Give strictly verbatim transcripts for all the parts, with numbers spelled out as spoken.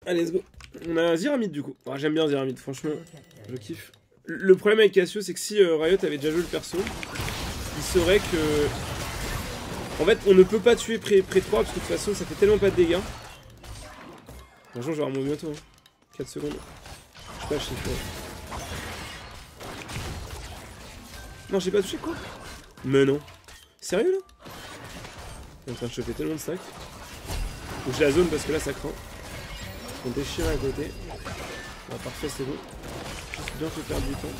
Allez, let's go. On a Zyramite du coup. Oh, j'aime bien Zyramite, franchement, je kiffe. Le problème avec Cassio, c'est que si euh, Riot avait déjà joué le perso, il saurait que... En fait, on ne peut pas tuer pré, pré trois, parce que de toute façon, ça fait tellement pas de dégâts. Franchement, je vais avoir mon bientôt. Hein. quatre secondes. Je sais pas, je sais pas. Non, j'ai pas touché quoi? Mais non. Sérieux là? Il est en train de choper tellement de stacks. Faut que je la zone parce que là ça craint. On déchire à côté. Ah, parfait, c'est bon. Juste bien fait perdre du temps.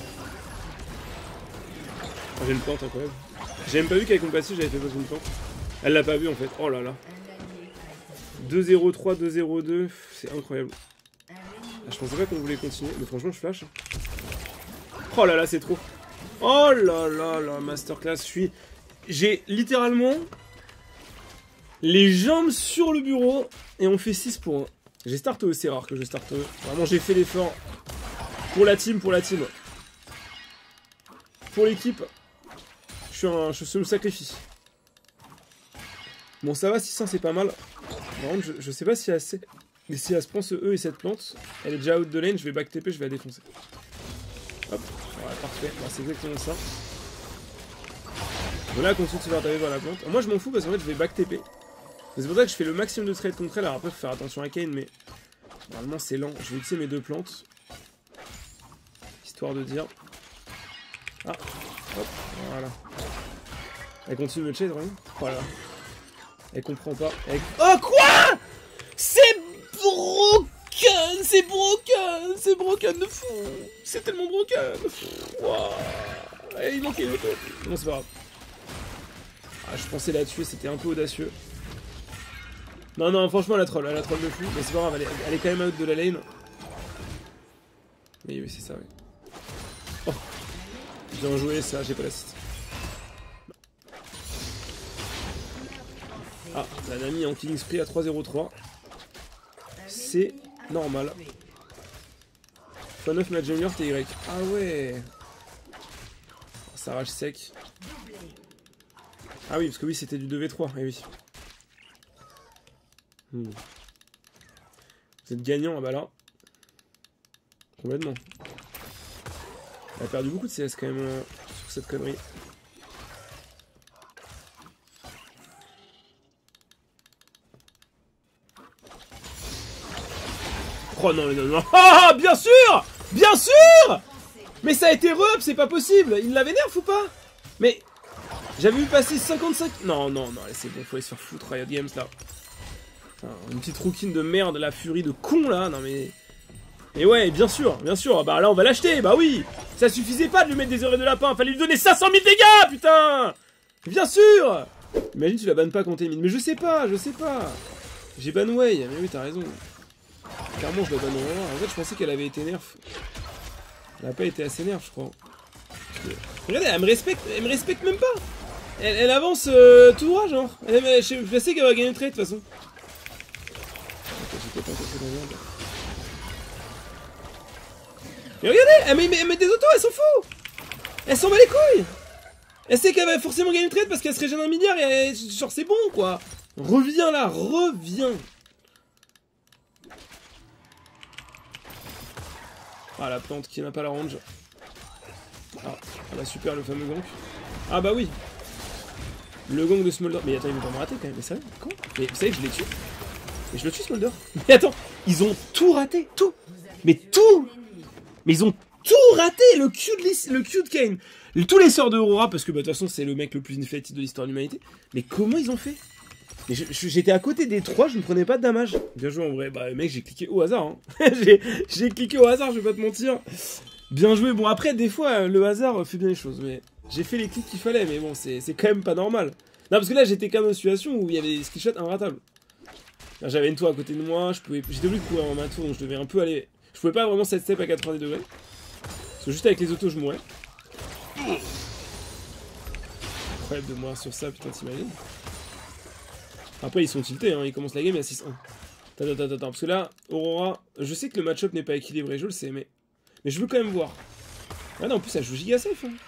Oh, j'ai une plante incroyable. J'ai même pas vu qu'avec mon passif j'avais fait passer une plante. Elle l'a pas vu en fait. Oh là là. deux zéro trois, deux zéro deux. C'est incroyable. Ah, je pensais pas qu'on voulait continuer. Mais franchement, je flash. Oh là là, c'est trop. Oh là là là, masterclass. Je suis. J'ai littéralement les jambes sur le bureau et on fait six pour un. J'ai start E, c'est rare que je start E. Vraiment, j'ai fait l'effort. Pour la team, pour la team. Pour l'équipe. Je suis un. Je me sacrifie. Bon, ça va, six un, c'est pas mal. Par contre, je, je sais pas si elle, sait, mais si elle se prend ce E et cette plante, elle est déjà out de lane, je vais back T P, je vais la défoncer. Hop, voilà, parfait, bah, c'est exactement ça. Bon, là, elle continue de se faire taper par la plante. Alors, moi, je m'en fous parce qu'en fait, je vais back T P. C'est pour ça que je fais le maximum de trade contre elle. Alors après, faut faire attention à Kayn, mais normalement, c'est lent. Je vais utiliser mes deux plantes. Histoire de dire. Ah, hop, voilà. Elle continue de me chase, vraiment. Voilà. Elle comprend pas. Elle... Oh quoi? C'est broken. C'est broken. C'est broken de fou. C'est tellement broken. Wow. Et il manquait une auto. Non, c'est pas grave. Ah, je pensais la tuer, c'était un peu audacieux. Non, non, franchement, elle a troll. Elle a troll de fou. Mais c'est pas grave, elle est, elle est quand même out de la lane. Mais oui, c'est ça, oui. Oh. Bien joué, ça, j'ai pas l'assist. Ah, la Nami en killing spree à trois zéro trois. C'est normal. fois neuf match junior T Y. Ah ouais. Oh, ça rage sec. Ah oui, parce que oui, c'était du deux v trois. Eh oui. Hmm. Vous êtes gagnant, ah bah là. Complètement. Elle a perdu beaucoup de C S quand même euh, sur cette connerie. Oh non, non, non. Ah, bien sûr. Bien sûr. Mais ça a été re-up, c'est pas possible. Il la vénère ou pas? Mais j'avais vu passer cinquante-cinq... Non, non, non, c'est bon, faut aller se faire foutre Riot Games là. Enfin, une petite rouquine de merde, la furie de con là, non mais... Et ouais, bien sûr, bien sûr, bah là on va l'acheter, bah oui. Ça suffisait pas de lui mettre des oreilles de lapin, fallait lui donner cinq cent mille dégâts, putain. Bien sûr. Imagine tu la bannes pas quand t'es mid, mais je sais pas, je sais pas. J'ai ban way, mais oui t'as raison. Clairement je la banne en En fait je pensais qu'elle avait été nerf. Elle a pas été assez nerf je crois. Que... Regardez, elle me respecte, elle me respecte même pas. Elle, elle avance euh, tout droit genre. Elle, elle, je, je sais qu'elle va gagner le trade de toute façon. Mais regardez, elle met, elle met des autos, elle s'en fout. Elle s'en bat les couilles. Elle sait qu'elle va forcément gagner le trade parce qu'elle se régène un milliard et elle, genre c'est bon quoi. Reviens là, reviens. Ah la plante qui n'a pas la range. Ah, ah super le fameux gank. Ah bah oui. Le gank de Smolder. Mais attends, il veut pas me rater quand même. Mais sérieux, quand? Mais vous savez que je l'ai tué. Mais je le tue Smolder. Mais attends, ils ont tout raté, tout. Mais tout. Mais ils ont tout raté. Le Q de, le Q de Kayn. Tous les sorts d'Aurora, parce que bah, de toute façon c'est le mec le plus ineffectif de l'histoire de l'humanité. Mais comment ils ont fait? Mais j'étais à côté des trois, je ne prenais pas de damage. Bien joué en vrai. Bah mec, j'ai cliqué au hasard. Hein. j'ai cliqué au hasard, je vais pas te mentir. Bien joué. Bon après, des fois, le hasard fait bien les choses. Mais j'ai fait les clics qu'il fallait. Mais bon, c'est quand même pas normal. Non, parce que là, j'étais quand même dans une situation où il y avait des skillshots inratables. J'avais une tour à côté de moi. J'étais obligé de courir en ma tour, donc je devais un peu aller... Je pouvais pas vraiment set step à quatre-vingt-dix degrés. Parce que juste avec les autos, je mourais. Incroyable de mourir sur ça, putain, t'imagines? Après, ils sont tiltés, hein, ils commencent la game à six un. Attends, attends, attends, parce que là, Aurora, je sais que le match-up n'est pas équilibré, je le sais, mais... Mais je veux quand même voir. Ah non, en plus, ça joue giga safe. Hein.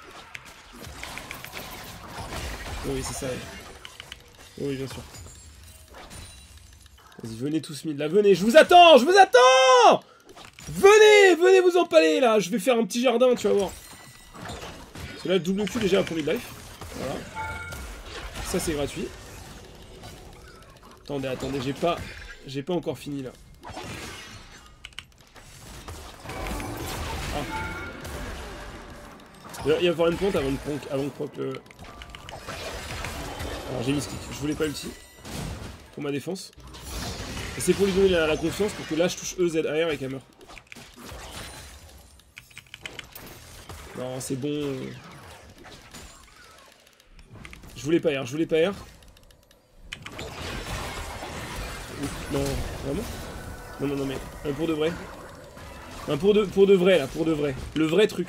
Oh oui, c'est ça. Ouais. Oh oui, bien sûr. Vas-y, venez tous mid là, venez, je vous attends, je vous attends. Venez, venez vous empaler là, je vais faire un petit jardin, tu vas voir. Parce que là, double Q déjà pour mid-life. Voilà. Ça c'est gratuit. Attendez, attendez, j'ai pas... J'ai pas encore fini là. Ah. Il va y avoir une plante avant de proc, avant de proc le... Alors j'ai mis stick, je voulais pas ulti. Pour ma défense. Et c'est pour lui donner la, la confiance pour que là je touche E, Z, A, R et qu'elle meurt. Non, c'est bon. Je voulais pas R, je voulais pas R. Non, vraiment? Non, non, non, mais un pour de vrai. Un pour de, pour de vrai, là, pour de vrai. Le vrai truc.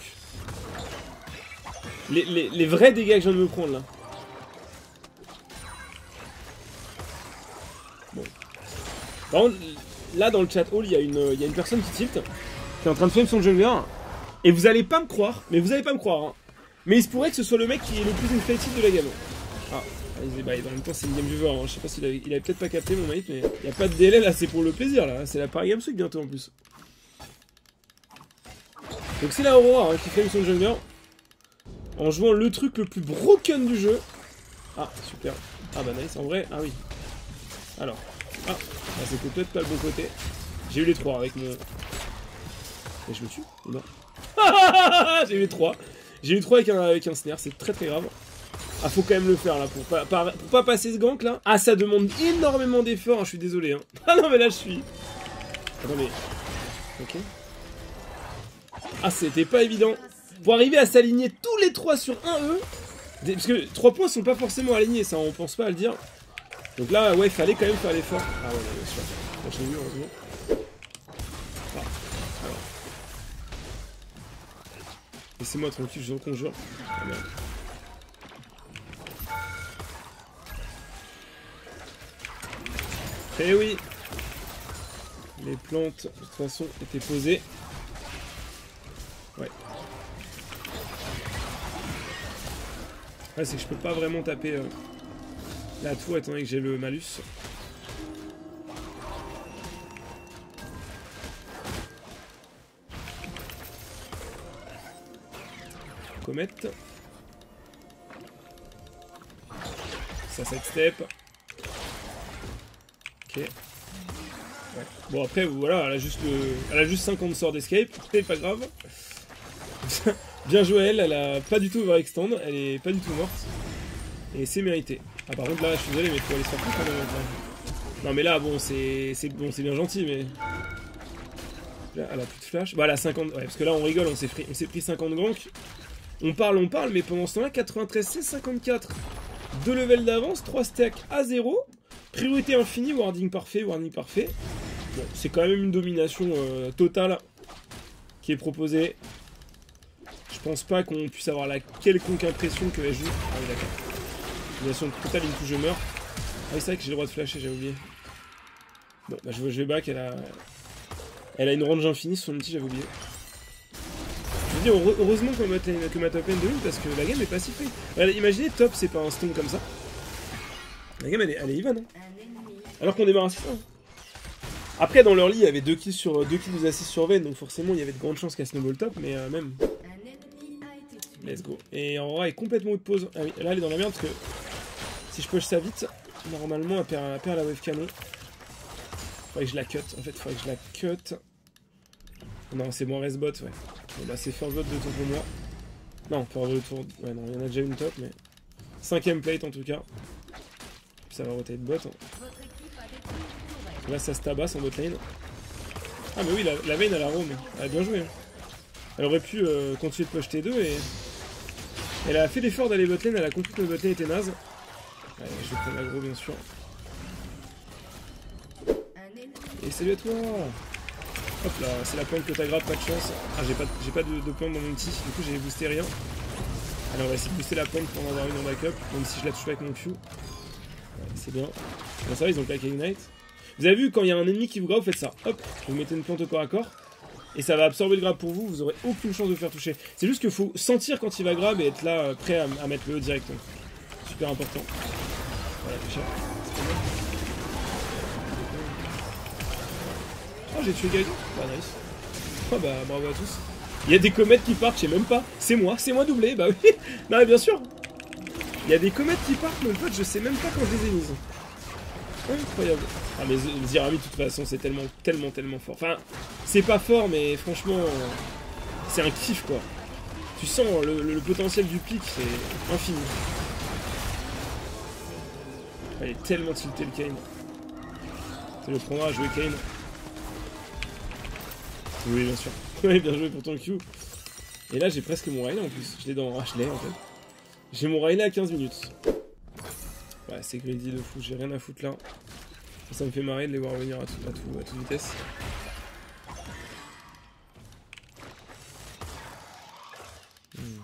Les, les, les vrais dégâts que je viens de me prendre, là. Bon. Par contre, là, dans le chat hall, il y, a une, il y a une personne qui tilt, qui est en train de faire son jungler. Et vous allez pas me croire, mais vous allez pas me croire, hein. Mais il se pourrait que ce soit le mec qui est le plus inflated de la gamme. Ah. Bah, en même temps c'est une game viewer, hein. Je sais pas s'il avait, il avait peut-être pas capté mon mate, mais il n'y a pas de délai là, c'est pour le plaisir là, c'est la Paris Games Week bientôt en plus. Donc c'est la Aurora hein, qui fait son jungler en jouant le truc le plus broken du jeu. Ah super, ah bah nice en vrai, ah oui. Alors, ah, ah c'était peut-être pas le bon côté. J'ai eu les trois avec mon... Et je me tue ou non? J'ai eu les trois, j'ai eu trois avec un, avec un snare, c'est très très grave. Ah, faut quand même le faire là pour pas, pas, pour pas passer ce gank là. Ah, ça demande énormément d'efforts, hein, je suis désolé. Hein. Ah non, mais là je suis. Attendez. Ok. Ah, c'était pas évident. Pour arriver à s'aligner tous les trois sur un E. Parce que trois points sont pas forcément alignés, ça on pense pas à le dire. Donc là, ouais, il fallait quand même faire l'effort. Ah ouais, bien sûr. Moi j'ai vu, heureusement. Ah, alors. Laissez-moi tranquille, je vous conjure. Ah merde. Eh oui, les plantes de toute façon étaient posées. Ouais. Ouais, c'est que je peux pas vraiment taper euh, la tour étant donné que j'ai le malus. Comète. Ça sidestep. Ok. Ouais. Bon après voilà, elle a juste le... elle a juste cinquante sorts d'escape, c'est pas grave. Bien joué elle, elle a pas du tout overextend, elle est pas du tout morte. Et c'est mérité. Ah par contre là je suis désolé mais faut aller se faire plus quand même. Non mais là bon c'est bon, c'est bien gentil mais... Là elle a plus de flash. Bah elle a cinquante... Ouais parce que là on rigole, on s'est pris... pris cinquante ganks. On parle, on parle, mais pendant ce temps là quatre-vingt-treize C cinquante-quatre. deux levels d'avance, trois stacks à zéro. Priorité infinie, warding parfait, warding parfait. Bon, c'est quand même une domination euh, totale qui est proposée. Je pense pas qu'on puisse avoir la quelconque impression que elle joue. Ah oui, d'accord. Domination totale, une touche, je meurs. Ah oui, c'est vrai que j'ai le droit de flasher, j'ai oublié. Bon, bah je, je vais back, elle a... Elle a une range infinie, son ulti, j'avais oublié. Je veux dire, heureusement que ma, que ma top lane de une parce que la game est pas si free. Imaginez, top, c'est pas un stone comme ça. La game, elle est, elle est even. Hein. Alors qu'on démarre à six. Hein. Après, dans leur lit, il y avait deux kills sur deux kills à six sur Vayne, donc forcément, il y avait de grandes chances qu'elle snowball top, mais euh, même. Let's go. Et Aurora est complètement out de pause. Ah oui, là, elle est dans la merde parce que si je push ça vite, normalement, elle perd, elle perd la wave canon. Faudrait que je la cut. En fait, faudrait que je la cut. Non, c'est bon, reste bot, ouais. Bon, bah, c'est first bot de tour pour moi. Non, first bot de tour. Ouais, non, il y en a déjà une top, mais. Cinquième plate en tout cas. Puis ça va roter de bot. Hein. Là, ça se tabasse en bot lane. Ah, mais oui, la, la Vayne, elle a roam. Elle a bien joué. Hein. Elle aurait pu euh, continuer de push T deux et. Elle a fait l'effort d'aller bot lane, elle a compris que le bot lane était naze. Allez, je vais prendre l'aggro, bien sûr. Et salut à toi! Hop là, c'est la plante que t'as grave, pas de chance. Ah, j'ai pas, j'ai pas de, de plante dans mon ulti, du coup j'ai boosté rien. Alors on va essayer de booster la plante pour en avoir une en backup, même si je la touche pas avec mon Q. Ouais, c'est bien. Bon, ça va, ils ont claqué Ignite. Vous avez vu, quand il y a un ennemi qui vous grab, vous faites ça. Hop, vous mettez une plante au corps à corps. Et ça va absorber le grab pour vous, vous aurez aucune chance de faire toucher. C'est juste qu'il faut sentir quand il va grab et être là, euh, prêt à, à mettre le E directement. Super important. Voilà, déjà. Oh, j'ai tué quelqu'un. Bah, nice. Oh, bah, bravo à tous. Il y a des comètes qui partent, je sais même pas. C'est moi, c'est moi doublé, bah oui. Non, mais bien sûr. Il y a des comètes qui partent, mon pote, je sais même pas quand je les ai mises. Incroyable. Ah, mais Zirami, de toute façon, c'est tellement, tellement, tellement fort. Enfin, c'est pas fort, mais franchement, c'est un kiff, quoi. Tu sens le, le, le potentiel du pic, c'est infini. Il est tellement tilté le Kayn. Ça le prendra à jouer Kayn. Oui, bien sûr. Oui, bien joué pour ton Q. Et là, j'ai presque mon Rayleigh en plus. Je l'ai dans... Ah, je l'ai en fait. J'ai mon Rayleigh à quinze minutes. Ouais, c'est greedy de fou. J'ai rien à foutre là. Ça me fait marrer de les voir venir à, tout, à, tout, à toute vitesse. Hmm.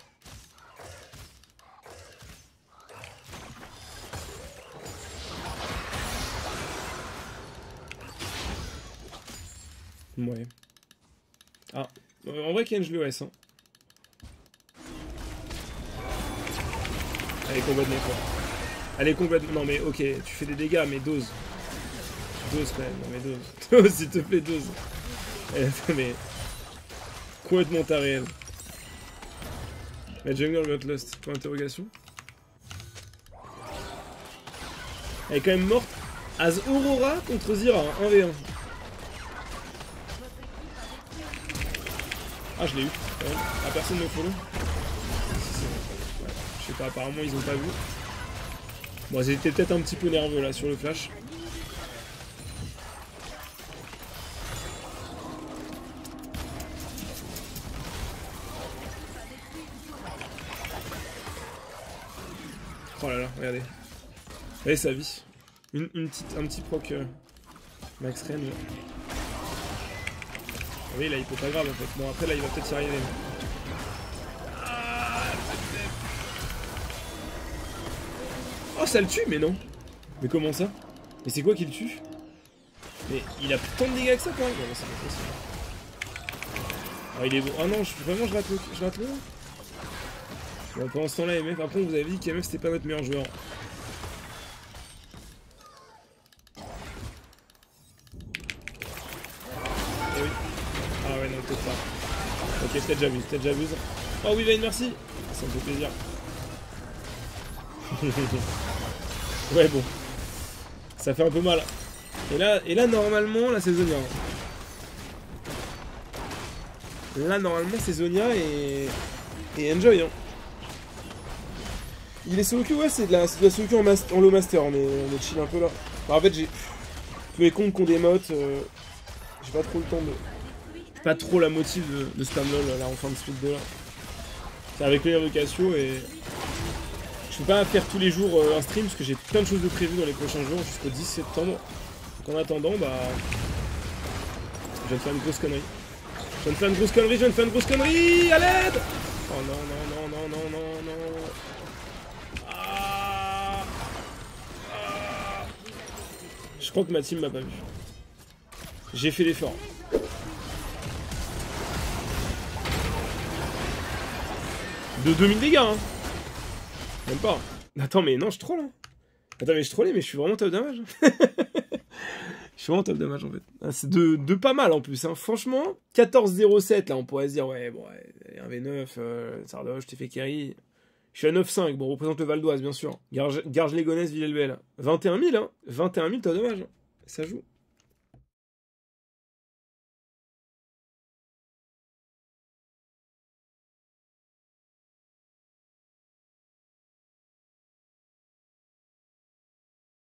Ouais. Ah, en vrai, Ken, je le laisse. Hein. Elle est complètement quoi. Elle est complètement. Non, mais ok, tu fais des dégâts, mais dose. Dose quand même, non, mais dose. Dose, s'il te plaît, dose. Mais. Complètement taré, elle. Mais Jungle got lost. Point d'interrogation. Elle est quand même morte. As Aurora contre Zira, un v un. Ah, je l'ai eu. Ouais. Ah, personne ne me follow. Ouais. Je sais pas, apparemment ils ont pas vu. Bon, ils étaient peut-être un petit peu nerveux là sur le flash. Oh là là, regardez. Regardez sa vie. Une, une petite, un petit proc euh, max range. Oui, là il peut pas grave en fait. Bon, après là il va peut-être y arriver. Oh, ça le tue, mais non. Mais comment ça? Mais c'est quoi qui le tue? Mais il a plus tant de dégâts que ça quand même. Non, c'est pas possible. Ah, il est bon. Ah non, je, vraiment je rate le. Je rate le. Bon, pendant ce temps-là, M F, après, vous avez dit qu'M F c'était pas notre meilleur joueur. Eh oui. Ah ouais, non, peut-être pas. Ok, peut-être j'abuse, peut-être j'abuse. Oh oui, Vayne, merci. Ça me fait plaisir. Ouais, bon. Ça fait un peu mal. Et là, et là normalement, là, c'est Zonia. Là, normalement, c'est Zonia et... Et Enjoy, hein. Il est solo queue, ouais, c'est de la, de la solo queue en, master, en low master, mais on est chill un peu là. Enfin, en fait, j'ai... Tous les comptes qui ont des motes, euh, j'ai pas trop le temps de... J'ai pas trop la motive de, de spam lol, là, en fin de speed deux, là. C'est avec les de Cassio, et... Je peux pas faire tous les jours euh, un stream, parce que j'ai plein de choses de prévues dans les prochains jours, jusqu'au dix septembre. Donc en attendant, bah... Je viens de faire une grosse connerie. Je viens de faire une grosse connerie, je viens de faire une grosse connerie. À l'aide! Oh non, non, non, non, non, non, non. Ah, ah. Je crois que ma team m'a pas vu. J'ai fait l'effort. De deux mille dégâts, hein. Même pas. Attends, mais non, je troll, hein. Attends, mais je trollais, mais je suis vraiment top damage. Je suis vraiment top damage, en fait. Ah, c'est de, de pas mal, en plus, hein. Franchement, quatorze zéro sept, là, on pourrait se dire, ouais, bon, ouais, un v neuf, euh, Sardoche, t'es fait carry. Je suis à neuf cinq, bon, on représente le Val d'Oise, bien sûr. Garges-les-Gonesse, Villelbel. vingt et un mille, hein. vingt et un mille, top damage. Ça joue.